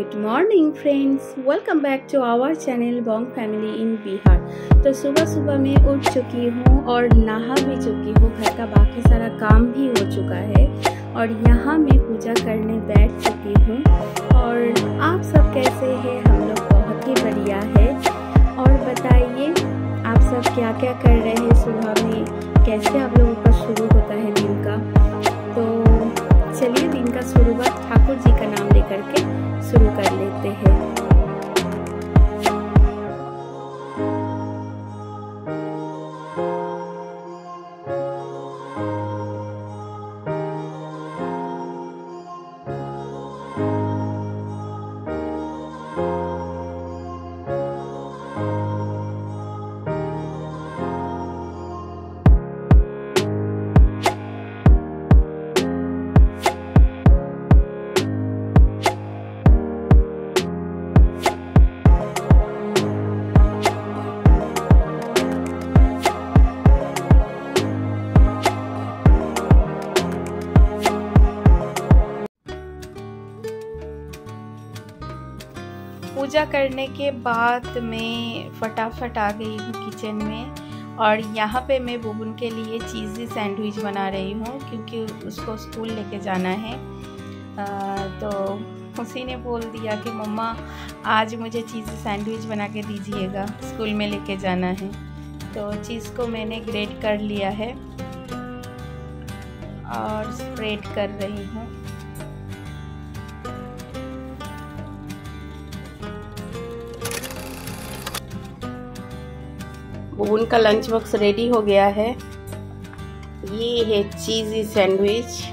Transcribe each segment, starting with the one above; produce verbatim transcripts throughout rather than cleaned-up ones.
Good morning friends, welcome back to our channel Bong family in Bihar. तो सुबह सुबह मैं उठ चुकी हूँ और नहा भी चुकी हूँ। घर का बाकी सारा काम भी हो चुका है और यहाँ मैं पूजा करने बैठ चुकी हूँ। और आप सब कैसे हैं? हम लोग बहुत ही बढ़िया है। और बताइए आप सब क्या क्या कर रहे हैं सुबह में, कैसे आप लोगों का शुरू होता है दिन का। तो चलिए दिन का शुरुआत ठाकुर जी का नाम लेकर के शुरू कर लेते हैं। पूजा करने के बाद मैं फटाफट आ गई हूँ किचन में और यहाँ पे मैं बुबुन के लिए चीज़ी सैंडविच बना रही हूँ क्योंकि उसको स्कूल लेके जाना है। आ, तो उसी ने बोल दिया कि मम्मा आज मुझे चीज़ी सैंडविच बना के दीजिएगा, स्कूल में लेके जाना है। तो चीज़ को मैंने ग्रेट कर लिया है और स्प्रेड कर रही हूँ। उनका लंच बॉक्स रेडी हो गया है। ये है चीज़ी सैंडविच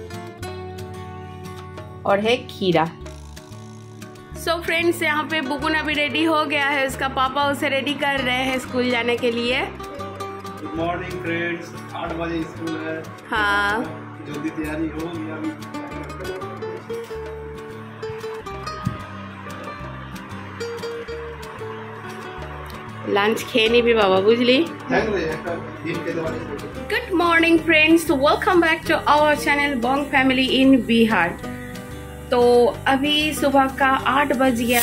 और है खीरा। सो so फ्रेंड्स, यहाँ पे बुबुन अभी रेडी हो गया है, उसका पापा उसे रेडी कर रहे हैं स्कूल जाने के लिए। गुड मॉर्निंग फ्रेंड्स, आठ बजे स्कूल है। हाँ, जल्दी तैयारी हो गया। लंच खेनी भी बाबा बुझली। Good morning friends, welcome back to our channel Bong family in Bihar. तो अभी सुबह का आठ बज गया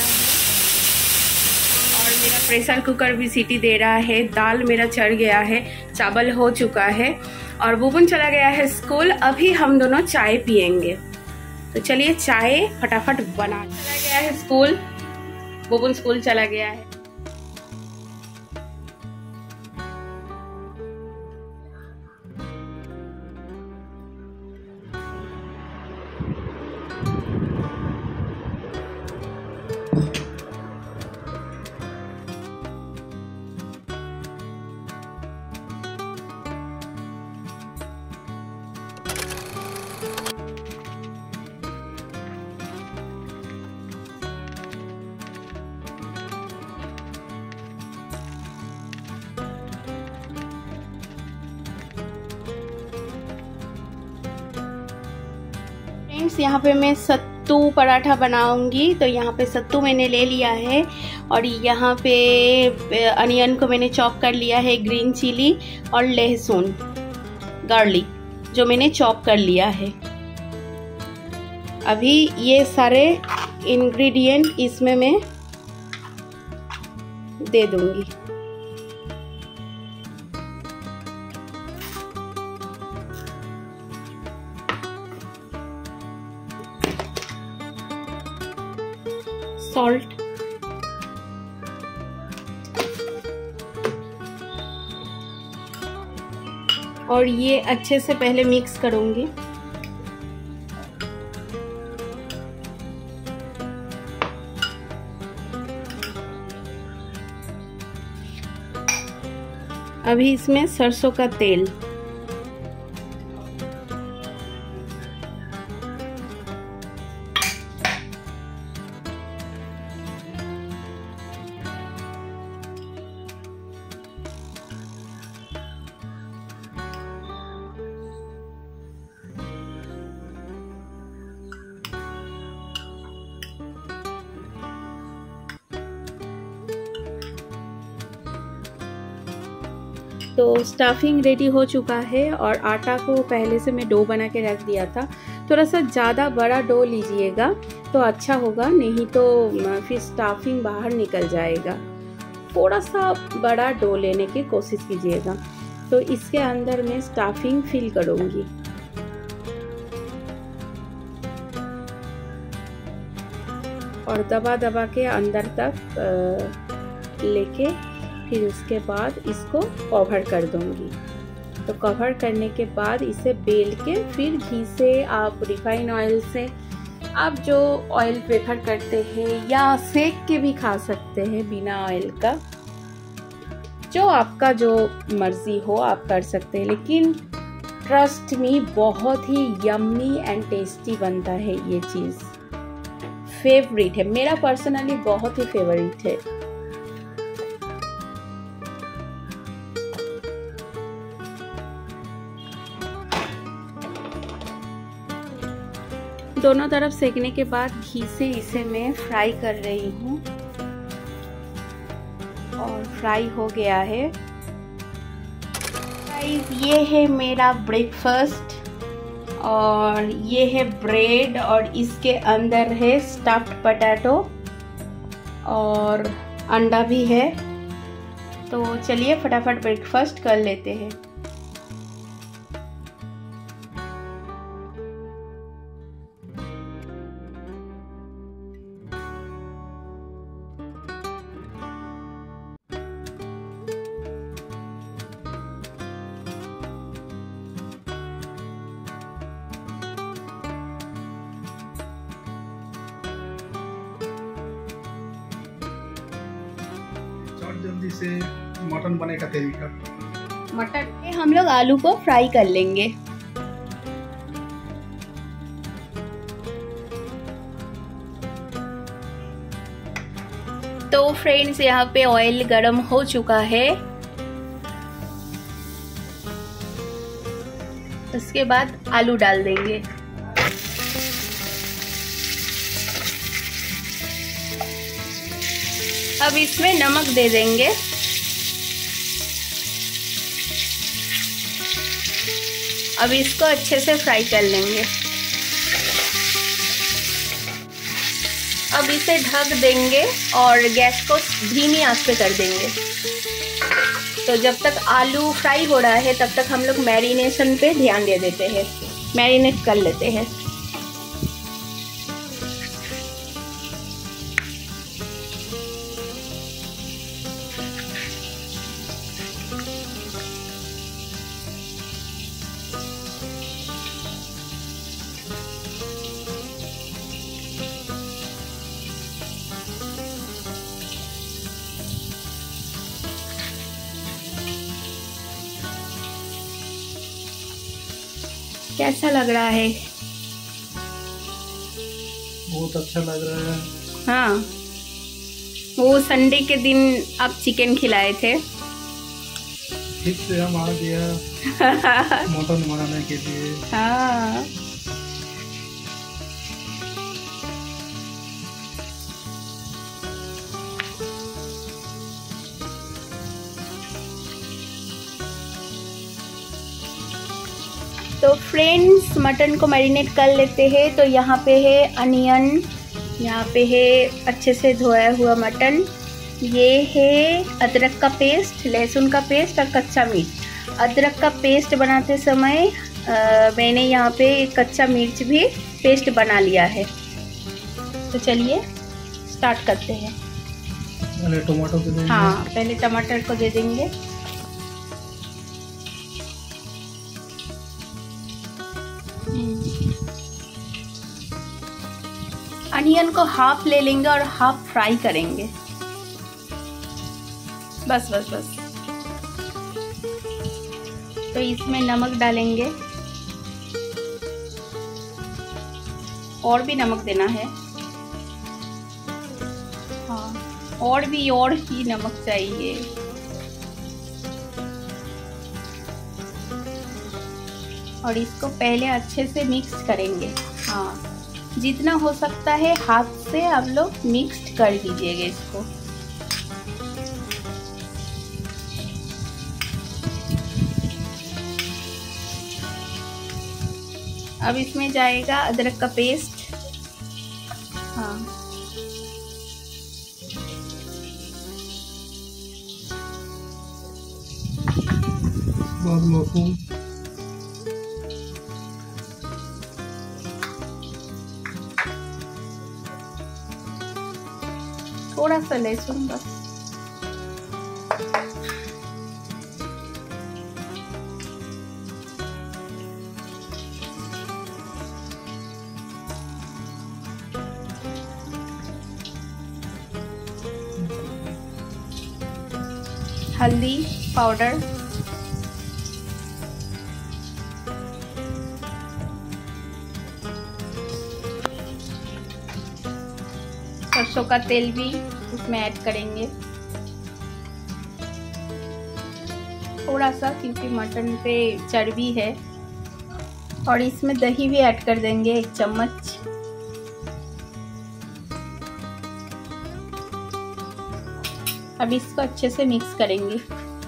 और मेरा प्रेशर कुकर भी सीटी दे रहा है। दाल मेरा चढ़ गया है, चावल हो चुका है और बुबुन चला गया है स्कूल। अभी हम दोनों चाय पियेंगे। तो चलिए चाय फटाफट बना। चला गया है स्कूल, बुबुन स्कूल चला गया है। यहाँ पे मैं सत्तू पराठा बनाऊंगी। तो यहाँ पे सत्तू मैंने ले लिया है और यहाँ पे अनियन को मैंने चॉप कर लिया है, ग्रीन चिली और लहसुन गार्लिक जो मैंने चॉप कर लिया है। अभी ये सारे इंग्रेडिएंट इसमें मैं दे दूंगी। सॉल्ट, और ये अच्छे से पहले मिक्स करूंगी। अभी इसमें सरसों का तेल, तो स्टफिंग रेडी हो चुका है और आटा को पहले से मैं डो बना के रख दिया था। थोड़ा सा ज़्यादा बड़ा डो लीजिएगा तो अच्छा होगा, नहीं तो फिर स्टफिंग बाहर निकल जाएगा। थोड़ा सा बड़ा डो लेने की कोशिश कीजिएगा। तो इसके अंदर मैं स्टफिंग फिल करूँगी। और दबा दबा के अंदर तक लेके फिर उसके बाद इसको कवर कर दूंगी। तो कवर करने के बाद इसे बेल के फिर घी से, आप रिफाइन ऑयल से, आप जो ऑयल प्रेफर करते हैं, या सेक के भी खा सकते हैं बिना ऑयल का, जो आपका जो मर्जी हो आप कर सकते हैं। लेकिन ट्रस्ट मी, बहुत ही यम्मी एंड टेस्टी बनता है ये चीज़। फेवरेट है मेरा, पर्सनली बहुत ही फेवरेट है। दोनों तरफ सेकने के बाद घी से इसे मैं फ्राई कर रही हूँ और फ्राई हो गया है। गाइस, ये है मेरा ब्रेकफास्ट और ये है ब्रेड और इसके अंदर है स्टफ्ड पोटैटो और अंडा भी है। तो चलिए फटाफट ब्रेकफास्ट कर लेते हैं। जल्दी से मटन बने का तरीका। मटन में हम लोग आलू को फ्राई कर लेंगे। तो फ्रेंड्स, यहाँ पे ऑयल गरम हो चुका है। उसके बाद आलू डाल देंगे। अब इसमें नमक दे देंगे। अब इसको अच्छे से फ्राई कर लेंगे। अब इसे ढक देंगे और गैस को धीमी आंच पे कर देंगे। तो जब तक आलू फ्राई हो रहा है तब तक हम लोग मैरिनेशन पे ध्यान दे देते हैं, मैरिनेट कर लेते हैं। कैसा लग रहा है? बहुत अच्छा लग रहा है। हाँ, वो संडे के दिन आप चिकन खिलाए थे। फिर से हम आ गया मटन बनाने के लिए। हाँ, तो फ्रेंड्स, मटन को मैरिनेट कर लेते हैं। तो यहाँ पे है अनियन, यहाँ पे है अच्छे से धोया हुआ मटन, ये है अदरक का पेस्ट, लहसुन का पेस्ट और कच्चा मिर्च। अदरक का पेस्ट बनाते समय आ, मैंने यहाँ पे कच्चा मिर्च भी पेस्ट बना लिया है। तो चलिए स्टार्ट करते हैं। पहले टमाटर को देंगे। हाँ, पहले टमाटर को दे देंगे। अनियन को हाफ ले लेंगे और हाफ फ्राई करेंगे। बस बस बस। तो इसमें नमक डालेंगे और भी नमक देना है। हाँ, और भी और ही नमक चाहिए। और इसको पहले अच्छे से मिक्स करेंगे। हाँ, जितना हो सकता है हाथ से आप लोग मिक्स कर दीजिएगा इसको। अब इसमें जाएगा अदरक का पेस्ट। हाँ, लहसुन, थोड़ा सा लहसुन बस। हल्दी पाउडर, सरसों का तेल भी इसमें ऐड करेंगे थोड़ा सा, क्योंकि मटन पे चर्बी है। और इसमें दही भी ऐड कर देंगे एक चम्मच। अब इसको अच्छे से मिक्स करेंगे।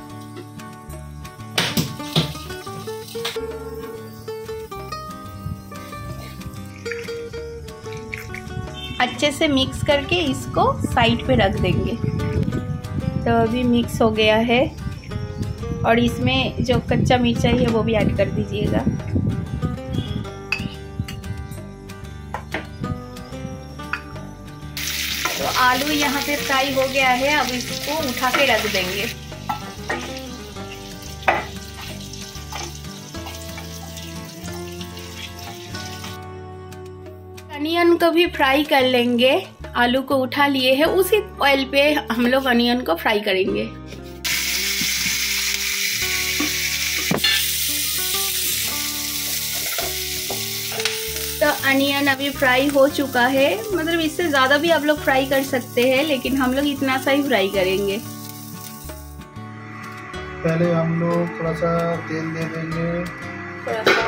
अच्छे से मिक्स करके इसको साइड पे रख देंगे। तो अभी मिक्स हो गया है और इसमें जो कच्चा मिर्चा है वो भी ऐड कर दीजिएगा। तो आलू यहाँ पे फ्राई हो गया है, अब इसको उठा के रख देंगे। अनियन को भी फ्राई कर लेंगे। आलू को उठा लिए हैं, उसी ऑयल पे हम लोग अनियन को फ्राई करेंगे। तो अनियन अभी फ्राई हो चुका है, मतलब इससे ज़्यादा भी आप लोग फ्राई कर सकते हैं, लेकिन हम लोग इतना सा ही फ्राई करेंगे। पहले हम लोग थोड़ा सा तेल दे देंगे, थोड़ा सा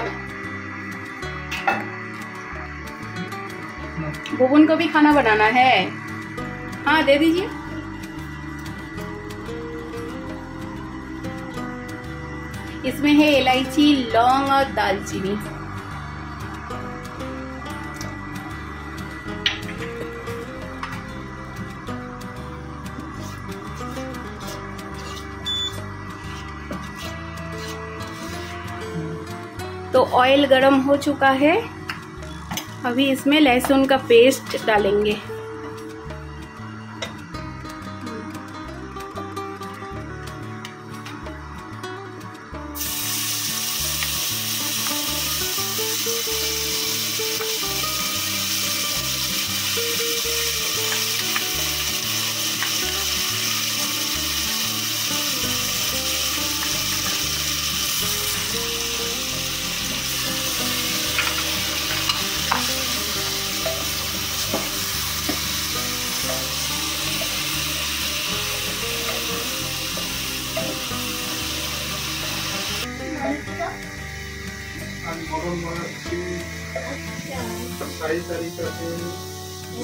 बुबुन को भी खाना बनाना है। हाँ दे दीजिए। इसमें है इलायची, लौंग और दालचीनी। तो ऑयल गरम हो चुका है, अभी इसमें लहसुन का पेस्ट डालेंगे। सही तरीका से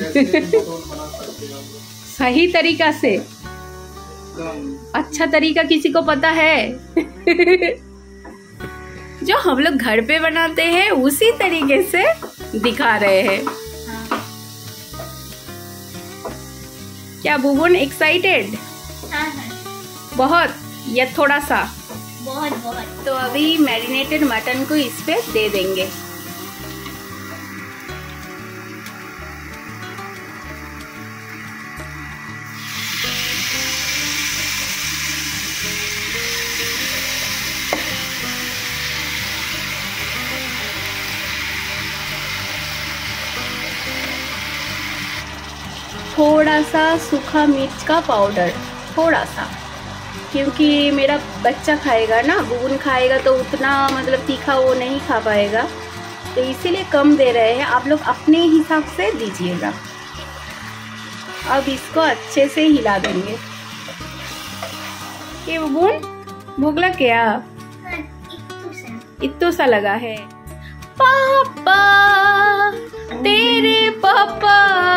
सही तरीका से अच्छा तरीका किसी को पता है? जो हम लोग घर पे बनाते हैं उसी तरीके से दिखा रहे हैं। हाँ। क्या बुबुन एक्साइटेड? हाँ। बहुत या थोड़ा सा? बहुत बहुत। तो अभी मैरिनेटेड मटन को इस पे दे देंगे। थोड़ा सा सूखा मिर्च का पाउडर, थोड़ा सा, क्योंकि मेरा बच्चा खाएगा ना, बुबुन खाएगा तो उतना मतलब तीखा वो नहीं खा पाएगा, तो इसीलिए कम दे रहे हैं। आप लोग अपने हिसाब से दीजिएगा। अब इसको अच्छे से हिला देंगे। ये बुबुन भूख लग गया? इत्तू सा लगा है। पापा, तेरे पापा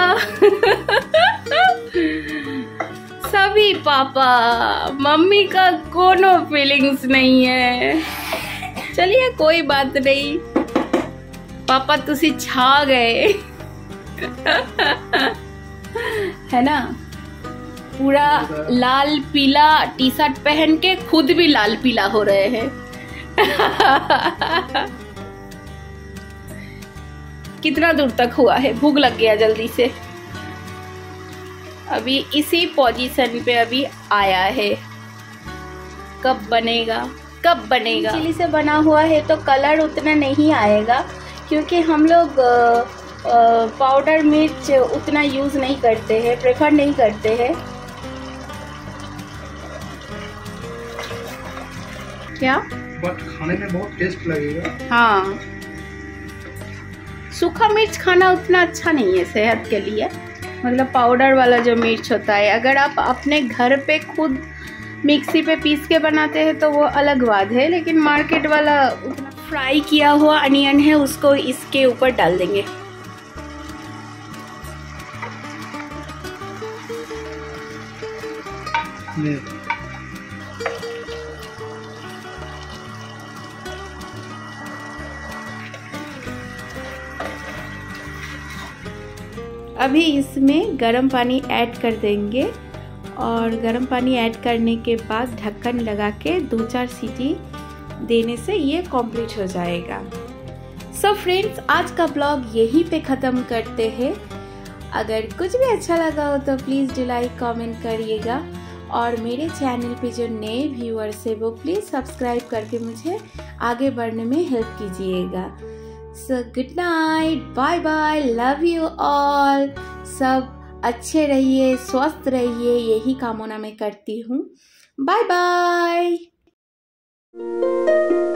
सभी पापा, मम्मी का कोनो फीलिंग्स नहीं है। चलिए कोई बात नहीं, पापा तुसी छा गए है ना। पूरा लाल पीला टी शर्ट पहन के खुद भी लाल पीला हो रहे हैं। कितना दूर तक हुआ है, भूख लग गया जल्दी से। अभी इसी पोजीशन पे अभी आया है, कब बनेगा कब बनेगा। चिली से बना हुआ है तो कलर उतना नहीं आएगा, क्योंकि हम लोग पाउडर मिर्च उतना यूज़ नहीं करते हैं, प्रेफर नहीं करते हैं। क्या बट खाने में बहुत टेस्ट लगेगा। हाँ, सूखा मिर्च खाना उतना अच्छा नहीं है सेहत के लिए, मतलब पाउडर वाला जो मिर्च होता है। अगर आप अपने घर पे खुद मिक्सी पे पीस के बनाते हैं तो वो अलग बात है, लेकिन मार्केट वाला उतना। फ्राई किया हुआ अनियन है, उसको इसके ऊपर डाल देंगे। अभी इसमें गर्म पानी ऐड कर देंगे और गर्म पानी ऐड करने के बाद ढक्कन लगा के दो चार सीटी देने से ये कंप्लीट हो जाएगा। सो फ्रेंड्स, आज का ब्लॉग यहीं पे ख़त्म करते हैं। अगर कुछ भी अच्छा लगा हो तो प्लीज़ डू लाइक कमेंट करिएगा, और मेरे चैनल पे जो नए व्यूअर्स है वो प्लीज़ सब्सक्राइब करके मुझे आगे बढ़ने में हेल्प कीजिएगा। So good night, bye bye, love you all. सब अच्छे रहिए, स्वस्थ रहिए, यही कामना मैं करती हूँ। Bye bye.